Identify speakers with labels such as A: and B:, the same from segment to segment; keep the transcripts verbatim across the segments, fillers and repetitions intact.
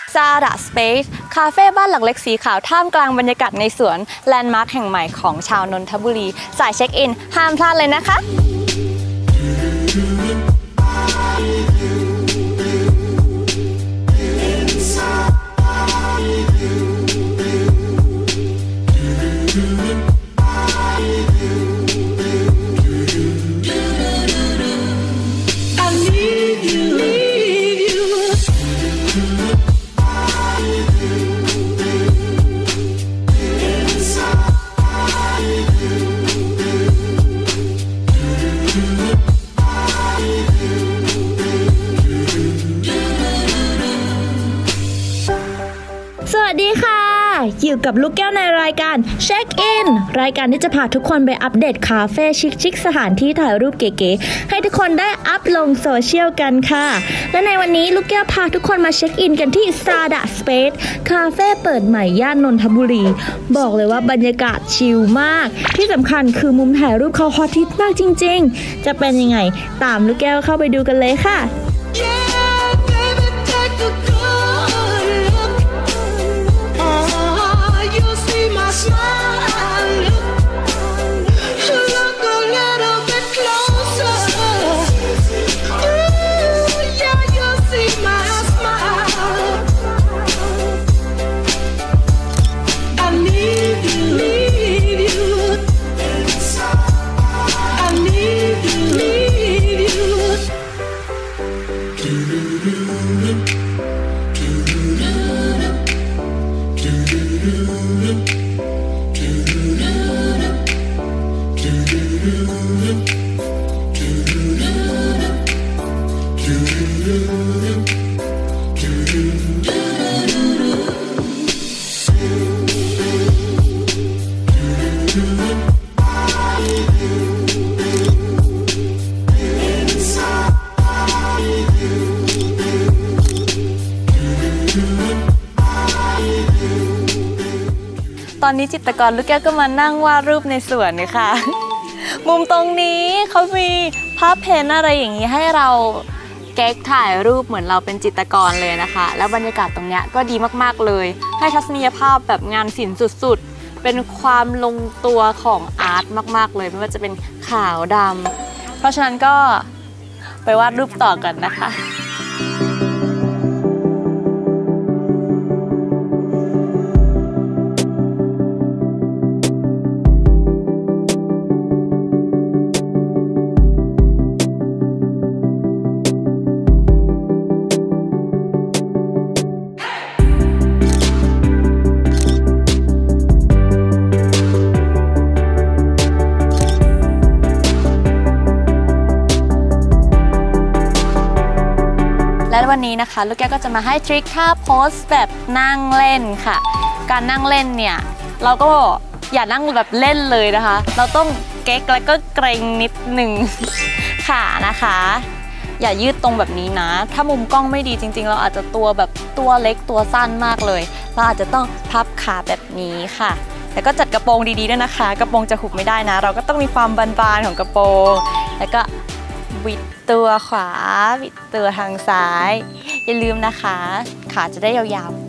A: ซาดะสเปซคาเฟ่บ้านหลังเล็กสีขาวท่ามกลางบรรยากาศในสวนแลนด์มาร์คแห่งใหม่ของชาวนนทบุรีสายเช็คอินห้ามพลาดเลยนะคะ
B: สวัสดีค่ะอยู่กับลูกแก้วในรายการเช็คอินรายการที่จะพาทุกคนไปอัปเดตคาเฟ่ชิคๆสถานที่ถ่ายรูปเก๋ๆให้ทุกคนได้อัพลงโซเชียลกันค่ะและในวันนี้ลูกแก้วพาทุกคนมาเช็คอินกันที่ซาดะสเปซคาเฟ่เปิดใหม่ย่านนนทบุรีบอกเลยว่าบรรยากาศชิลมากที่สำคัญคือมุมถ่ายรูปเขาฮอตฮิตมากจริงๆจะเป็นยังไงตามลูกแก้วเข้าไปดูกันเลยค่ะ
A: ตอนนี้จิตรกรลูกแก้วก็มานั่งวาดรูปในสวนเลยค่ะ มุมตรงนี้เขามีภาพเพ้นท์อะไรอย่างนี้ให้เราเก๊กถ่ายรูปเหมือนเราเป็นจิตรกรเลยนะคะแล้วบรรยากาศตรงนี้ก็ดีมากๆเลยให้ทัศนียภาพแบบงานศิลป์สุดๆเป็นความลงตัวของอาร์ตมากๆเลยไม่ว่าจะเป็นขาวดำเพราะฉะนั้นก็ไปวาดรูปต่อกันนะคะและวันนี้นะคะลูกแก้วก็จะมาให้ทริคท่าโพสแบบนั่งเล่นค่ะการนั่งเล่นเนี่ยเราก็อย่านั่งแบบเล่นเลยนะคะเราต้องเก๊กแล้วก็เกรงนิดหนึ่งขานะคะอย่ายืดตรงแบบนี้นะถ้ามุมกล้องไม่ดีจริงๆเราอาจจะตัวแบบตัวเล็กตัวสั้นมากเลยเราอาจจะต้องพับขาแบบนี้ค่ะแล้วก็จัดกระโปรงดีๆด้วยนะคะกระโปรงจะหุบไม่ได้นะเราก็ต้องมีความบานๆของกระโปรงแล้วก็บิดตัวขวาบิดตัวทางซ้ายอย่าลืมนะคะขาจะได้ยาวๆ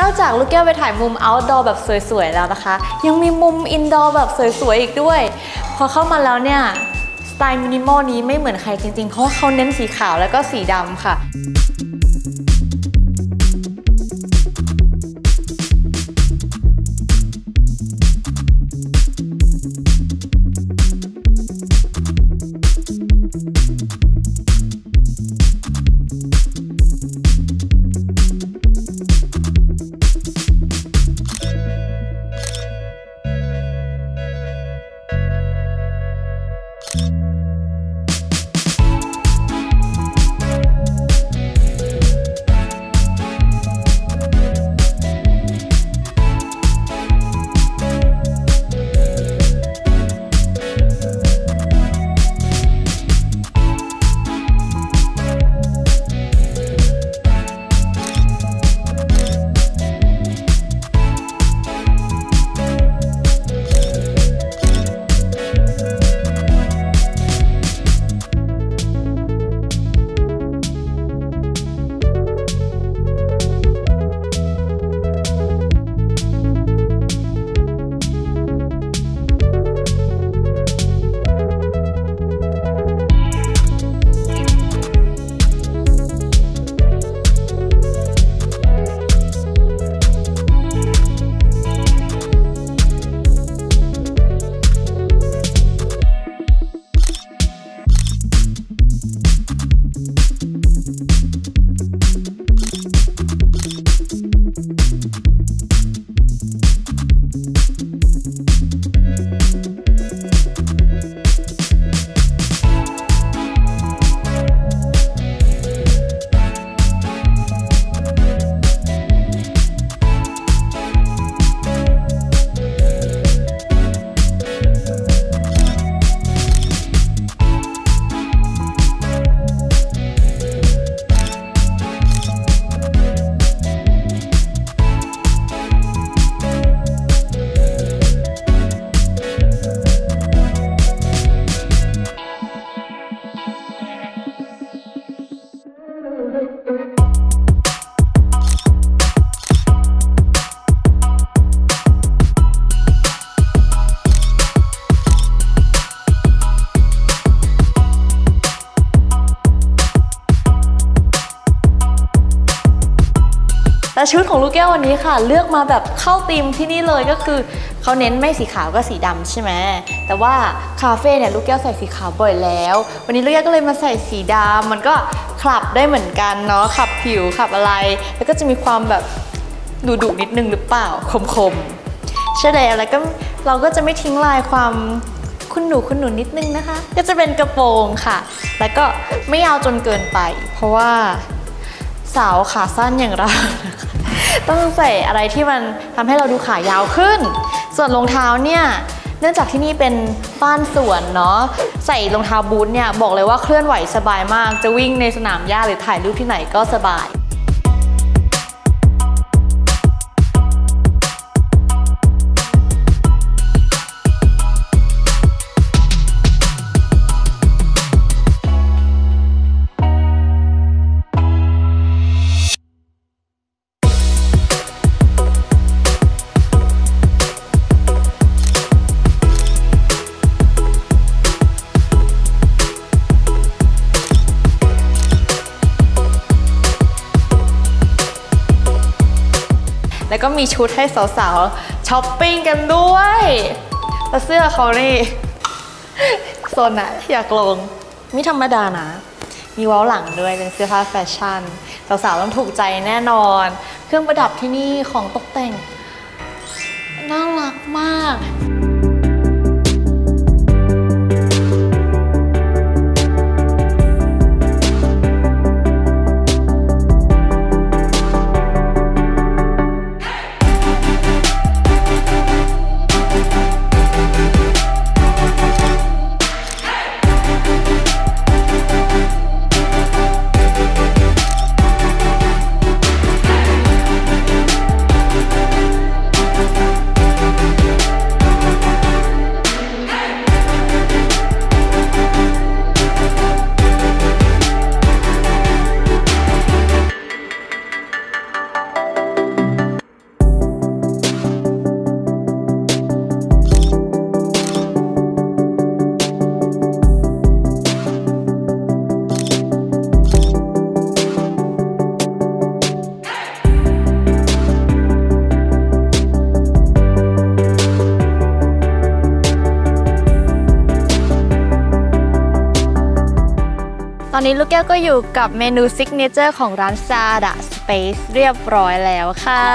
A: อกจากลูกแก้วไปถ่ายมุม outdoor แบบสวยๆแล้วนะคะยังมีมุม indoor แบบสวยๆอีกด้วยพอเข้ามาแล้วเนี่ยสไตล์มินิมอลนี้ไม่เหมือนใครจริงๆเพราะว่าเขาเน้นสีขาวแล้วก็สีดำค่ะแต่ชุดของลูกแก้ววันนี้ค่ะเลือกมาแบบเข้าธีมที่นี่เลยก็คือเขาเน้นไม่สีขาวก็สีดำใช่ไหมแต่ว่าคาเฟ่เนี่ยลูกแก้วใส่สีขาวบ่อยแล้ววันนี้ลูกแก้วก็เลยมาใส่สีดำมันก็ขลับได้เหมือนกันเนาะขับผิวขับอะไรแล้วก็จะมีความแบบดุๆนิดนึงหรือเปล่าคมๆใช่แล้วแล้วก็เราก็จะไม่ทิ้งลายความคุณหนูคุณหนูนิดนึงนะคะก็จะเป็นกระโปรงค่ะแล้วก็ไม่ยาวจนเกินไปเพราะว่าสาวขาสั้นอย่างเราต้องใส่อะไรที่มันทำให้เราดูขายาวขึ้นส่วนรองเท้าเนี่ยเนื่องจากที่นี่เป็นบ้านสวนเนาะใส่รองเท้าบูทเนี่ยบอกเลยว่าเคลื่อนไหวสบายมากจะวิ่งในสนามหญ้าหรือถ่ายรูปที่ไหนก็สบายแล้วก็มีชุดให้สาวๆช้อปปิ้งกันด้วยแต่เสื้อเขานี่โซนอะอยากลงไม่ธรรมดานะมีเว้าหลังด้วยเป็นเสื้อผ้าแฟชั่นสาวๆต้องถูกใจแน่นอนเครื่องประดับที่นี่ของตกแต่งน่ารักมากนี้ลูกแก้วก็อยู่กับเมนูซิกเนเจอร์ของร้าน Zada Space เรียบร้อยแล้วค่ะ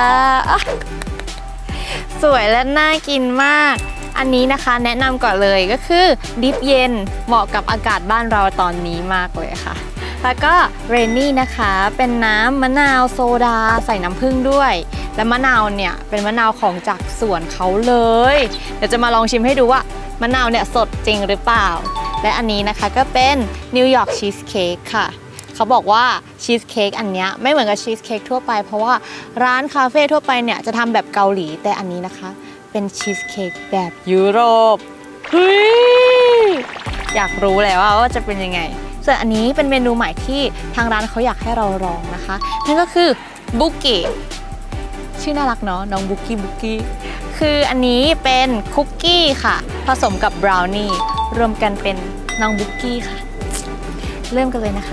A: สวยและน่ากินมากอันนี้นะคะแนะนำก่อนเลยก็คือดิฟเย็นเหมาะกับอากาศบ้านเราตอนนี้มากเลยค่ะแล้วก็เรนนี่นะคะเป็นน้ำมะนาวโซดาใส่น้ำผึ้งด้วยและมะนาวเนี่ยเป็นมะนาวของจากสวนเขาเลยเดี๋ยวจะมาลองชิมให้ดูว่ามะนาวเนี่ยสดจริงหรือเปล่าและอันนี้นะคะก็เป็นนิวยอร์กชีสเค้กค่ะเขาบอกว่าชีสเค้กอันเนี้ยไม่เหมือนกับชีสเค้กทั่วไปเพราะว่าร้านคาเฟ่ทั่วไปเนี่ยจะทำแบบเกาหลีแต่อันนี้นะคะเป็นชีสเค้กแบบยุโรปเฮ้ยอยากรู้แล้วว่าจะเป็นยังไงส่วนอันนี้เป็นเมนูใหม่ที่ทางร้านเขาอยากให้เราลองนะคะนั่นก็คือบุกกี้ชื่อน่ารักเนาะน้องบุกกี้บุกกี้คืออันนี้เป็นคุกกี้ค่ะผสมกับบราวนี่รวมกันเป็นน้องบุกกี้ค่ะเริ่มกันเลยนะคะ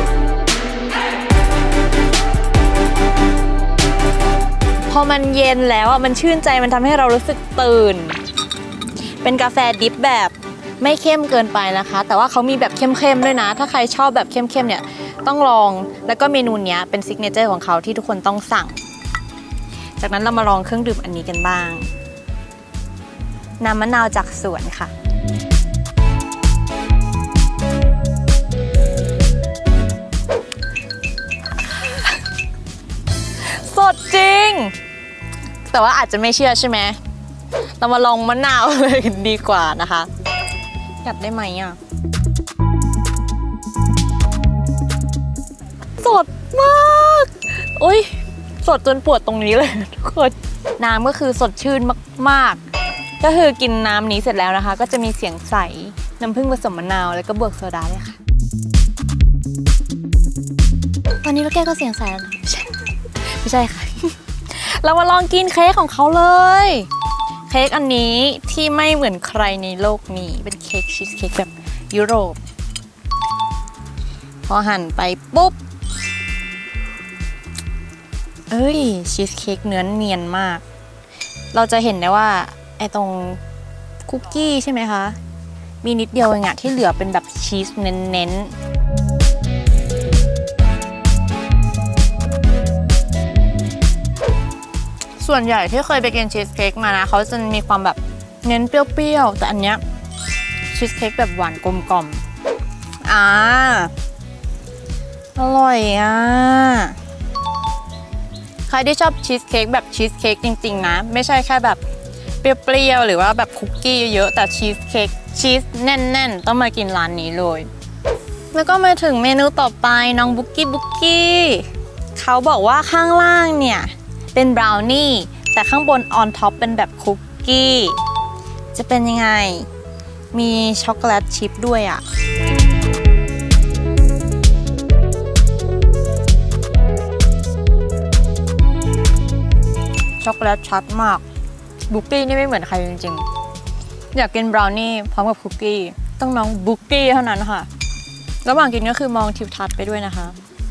A: พอมันเย็นแล้วอ่ะมันชื่นใจมันทำให้เรารู้สึกตื่นเป็นกาแฟดิฟแบบไม่เข้มเกินไปนะคะแต่ว่าเขามีแบบเข้มๆด้วยนะถ้าใครชอบแบบเข้มๆเนี่ยต้องลองแล้วก็เมนูนี้เป็นซิกเนเจอร์ของเขาที่ทุกคนต้องสั่งจากนั้นเรามาลองเครื่องดื่มอันนี้กันบ้างน้ำมะนาวจากสวนค่ะสดจริงแต่ว่าอาจจะไม่เชื่อใช่ไหมเรามาลองมะนาวเลยกันดีกว่านะคะกัดได้ไหมอ่ะสดมากโอ้ยสดจนปวดตรงนี้เลยทุกคนน้ำก็คือสดชื่นมากๆก็คือกินน้ำนี้เสร็จแล้วนะคะก็จะมีเสียงใสน้ำผึ้งผสมมะนาวแล้วก็บวกโซดาเลยค่ะวันนี้เราแก้ก็เสียงใสแล้วนะไม่ใช่ค่ะ เรามาลองกินเค้กของเขาเลยเค้กอันนี้ที่ไม่เหมือนใครในโลกนี้เป็นเค้กชีสเค้กแบบยุโรปพอหั่นไปปุ๊บเอ้ยชีสเค้กเนื้อเนียนมากเราจะเห็นได้ว่าไอ้ตรงคุกกี้ใช่ไหมคะมีนิดเดียวเองอะที่เหลือเป็นแบบชีสเน้นๆส่วนใหญ่ที่เคยไปกินชีสเค้กมานะเขาจะมีความแบบเน้นเปรี้ยวๆแต่อันเนี้ยชีสเค้กแบบหวานกลมกล่อมอ่าอร่อยอ่ะใครที่ชอบชีสเค้กแบบชีสเค้กจริงๆนะไม่ใช่แค่แบบเปรี้ยวๆหรือว่าแบบคุกกี้เยอะๆแต่ชีสเค้กชีสแน่นๆต้องมากินร้านนี้เลยแล้วก็มาถึงเมนูต่อไปน้องบุกกี้บุกกี้เขาบอกว่าข้างล่างเนี่ยเป็นบราวนี่แต่ข้างบนออนท็อปเป็นแบบคุกกี้จะเป็นยังไงมีช็อกโกแลตชิพด้วยอ่ะช็อกโกแลตชัดมากบุกกี้นี่ไม่เหมือนใครจริงๆอยากกินบราวนี่พร้อมกับคุกกี้ต้องน้องบุกกี้เท่านั้นค่ะระหว่างกินก็คือมองทิวทัศน์ไปด้วยนะคะ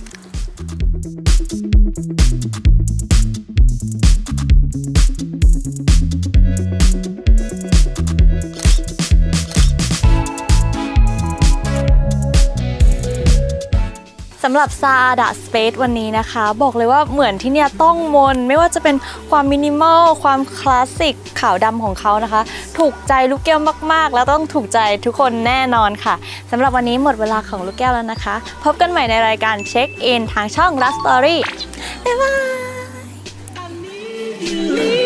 A: สำหรับ Zada Space วันนี้นะคะบอกเลยว่าเหมือนที่เนี่ยต้องมนไม่ว่าจะเป็นความมินิมอลความคลาสสิกขาวดำของเขานะคะถูกใจลูกแก้วมากๆแล้วต้องถูกใจทุกคนแน่นอนค่ะสำหรับวันนี้หมดเวลาของลูกแก้วแล้วนะคะพบกันใหม่ในรายการเช็คอินทางช่อง Last Story บ๊ายบาย